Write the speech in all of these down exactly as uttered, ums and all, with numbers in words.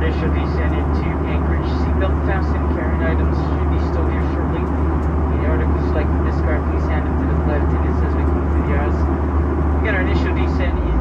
initial descent into Anchorage. Seatbelt fastened, carrying items should be stowed here shortly. Any articles you'd like to discard, please hand them to the flight attendants as we come through the aisles. We got our initial descent in.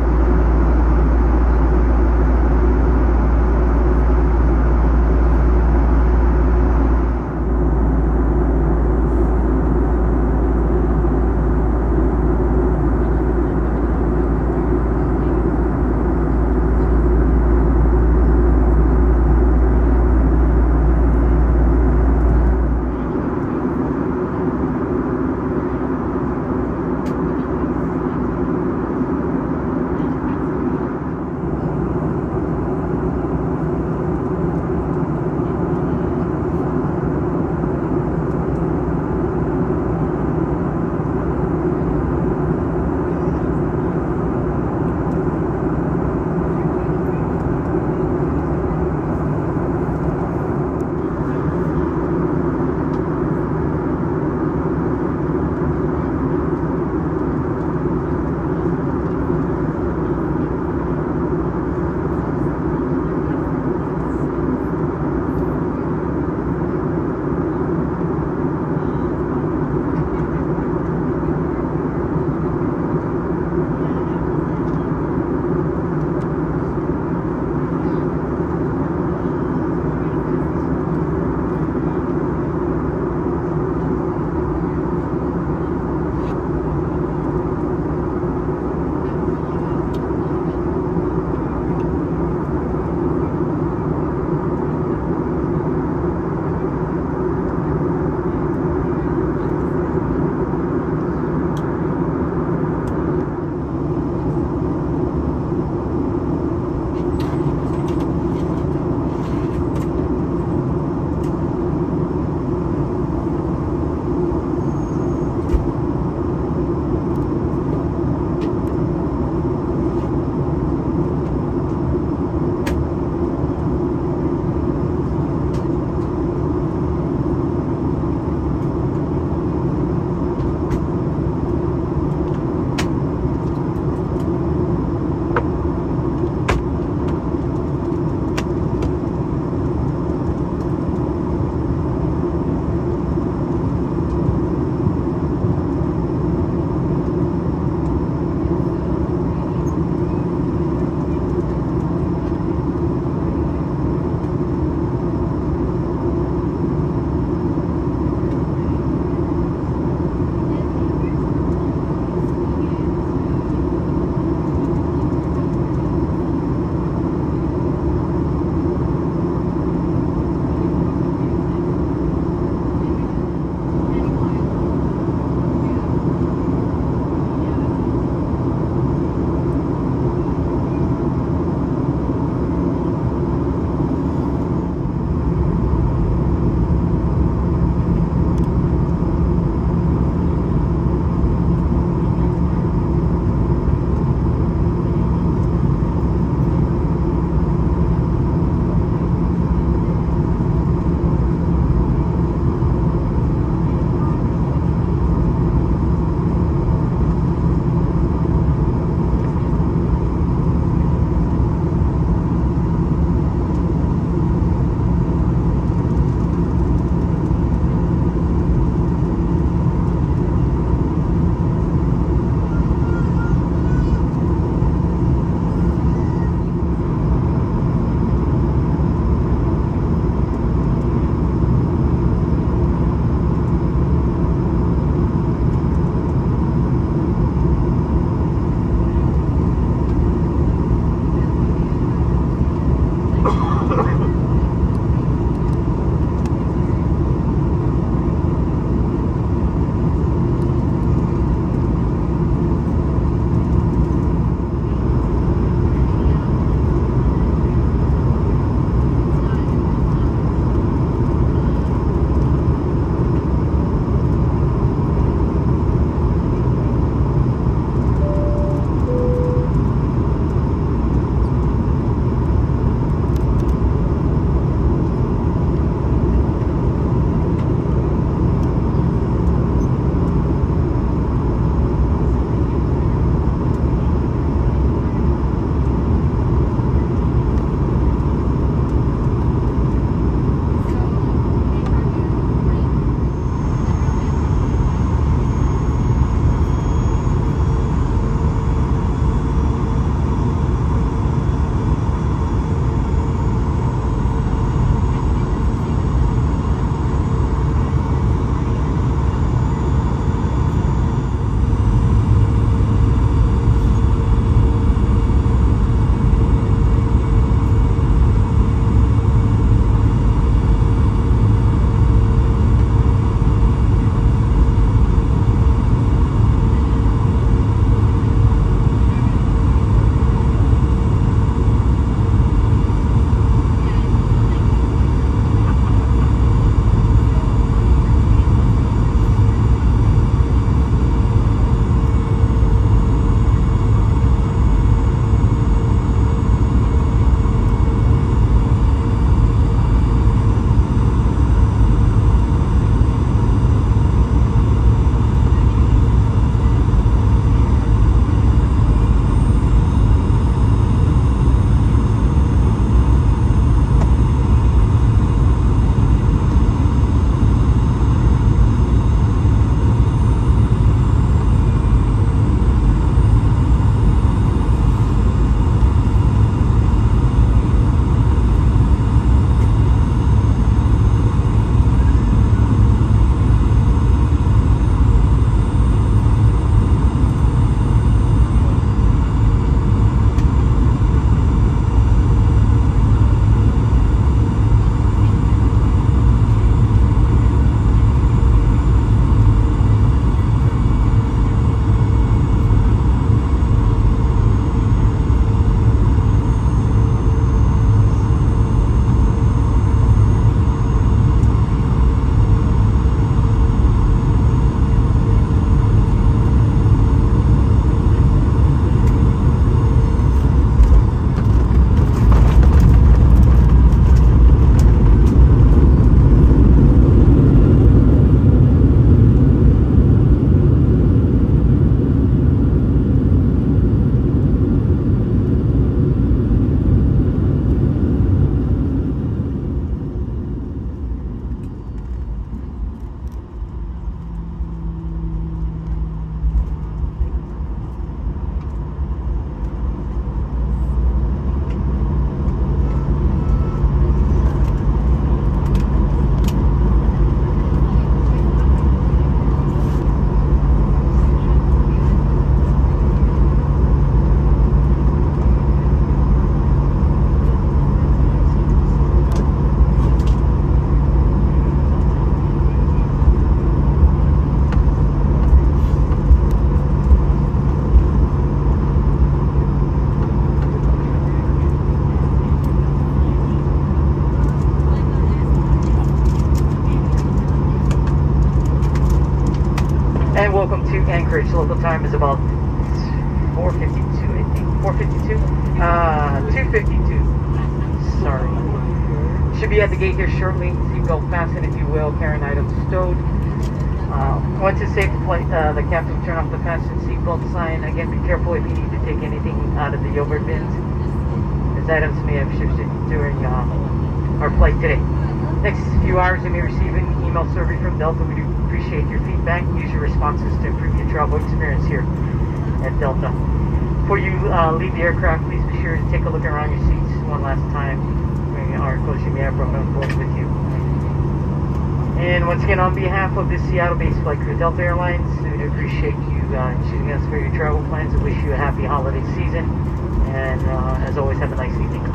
Anchorage local time is about four fifty-two, I think. four fifty-two? Uh, two fifty-two. Sorry. Should be at the gate here shortly. Seatbelt fastened, if you will. Carrying items stowed. Uh, once it's safe to flight, uh, the captain will turn off the fasten seatbelt sign. Again, be careful if you need to take anything out of the yogurt bins, as items may have shifted during uh, our flight today. Next few hours, you may receive an email survey from Delta. We do appreciate your feedback. Use your responses to improve your travel experience here at Delta. Before you uh, leave the aircraft, please be sure to take a look around your seats one last time. Articles you may have brought on board with you. And once again, on behalf of the Seattle-based flight crew, Delta Airlines, we do appreciate you uh, choosing us for your travel plans. We wish you a happy holiday season, and uh, as always, have a nice evening.